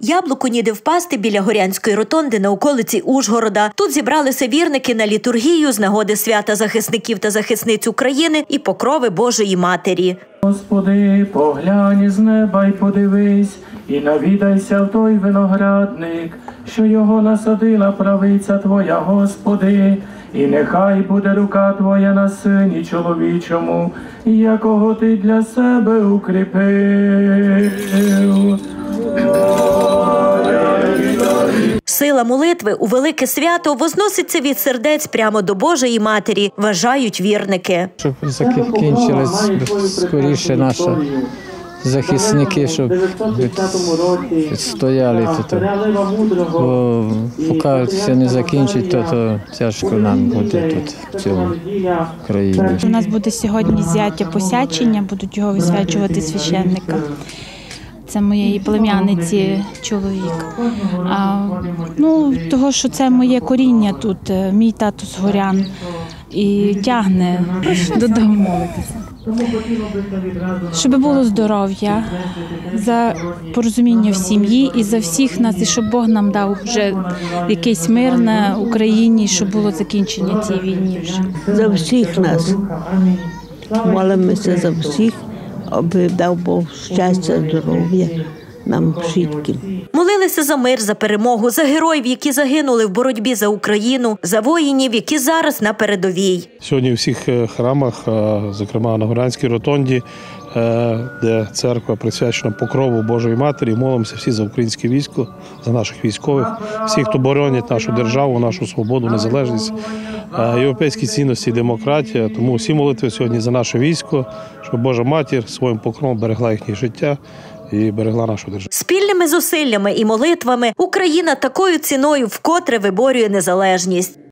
Яблуку ніде впасти біля Горянської ротонди на околиці Ужгорода. Тут зібралися вірники на літургію з нагоди свята захисників та захисниць України і покрови Божої Матері. Господи, поглянь з неба й подивись, і навідайся в той виноградник, що його насадила правиця Твоя, Господи, і нехай буде рука Твоя на сині чоловічому, якого Ти для себе укріпив. Сила молитви у велике свято возноситься від сердець прямо до Божої Матері, вважають вірники. Щоб закінчились скоріше наші захисники, щоб стояли тут. Бо поки все не закінчить, то тяжко нам буде тут, в цьому країні. У нас буде сьогодні зяття посячення, будуть його висвячувати священника. Це моєї племянниці чоловік. Того, що це моє коріння тут, мій тато з Горян, і тягне додому. Щоб було здоров'я, за порозуміння в сім'ї і за всіх нас, і щоб Бог нам дав вже якийсь мир на Україні, щоб було закінчення цієї війни вже. За всіх нас. Молимося за всіх, аби дав Бог щастя, здоров'я нам всім. Молилися за мир, за перемогу, за героїв, які загинули в боротьбі за Україну, за воїнів, які зараз на передовій. Сьогодні у всіх храмах, зокрема на Горянській ротонді, де церква присвячена покрову Божої Матері, молимося всі за українське військо, за наших військових, всіх, хто боронять нашу державу, нашу свободу, незалежність, європейські цінності і демократія. Тому всі молитви сьогодні за наше військо, щоб Божа Матір своїм покровом берегла їхнє життя і берегла нашу державу. Спільними зусиллями і молитвами Україна такою ціною вкотре виборює незалежність.